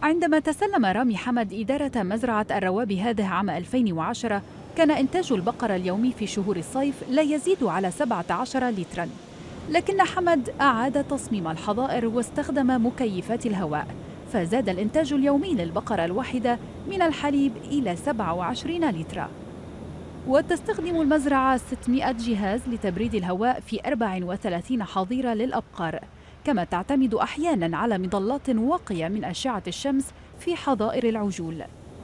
عندما تسلم رامي حمد إدارة مزرعة الروابي هذه عام 2010 كان إنتاج البقر اليومي في شهور الصيف لا يزيد على 17 لتراً، لكن حمد أعاد تصميم الحظائر واستخدم مكيفات الهواء، فزاد الإنتاج اليومي للبقرة الواحدة من الحليب إلى 27 لترا. وتستخدم المزرعة 600 جهاز لتبريد الهواء في 34 حظيرة للأبقار، كما تعتمد أحياناً على مظلات واقية من أشعة الشمس في حظائر العجول.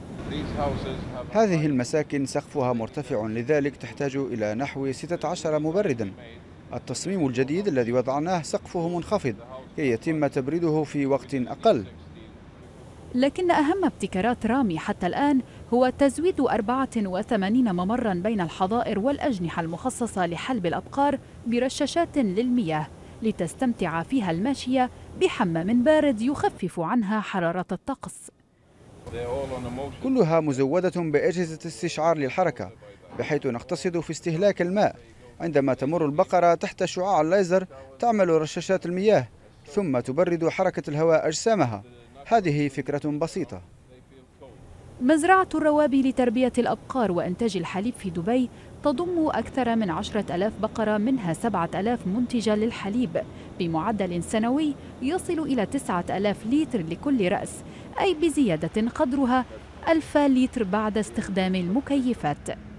هذه المساكن سقفها مرتفع، لذلك تحتاج إلى نحو 16 مبرداً. التصميم الجديد الذي وضعناه سقفه منخفض كي يتم تبريده في وقت أقل. لكن أهم ابتكارات رامي حتى الآن هو تزويد 84 ممراً بين الحظائر والأجنحة المخصصة لحلب الأبقار برشاشات للمياه لتستمتع فيها الماشية بحمام بارد يخفف عنها حرارة الطقس. كلها مزودة بأجهزة استشعار للحركة، بحيث نقتصد في استهلاك الماء. عندما تمر البقرة تحت شعاع الليزر تعمل رشاشات المياه، ثم تبرد حركة الهواء أجسامها. هذه فكرة بسيطة. مزرعة الروابي لتربية الأبقار وإنتاج الحليب في دبي تضم أكثر من 10,000 بقرة، منها 7,000 منتجة للحليب بمعدل سنوي يصل إلى 9,000 لتر لكل رأس، أي بزيادة قدرها 1,000 لتر بعد استخدام المكيفات.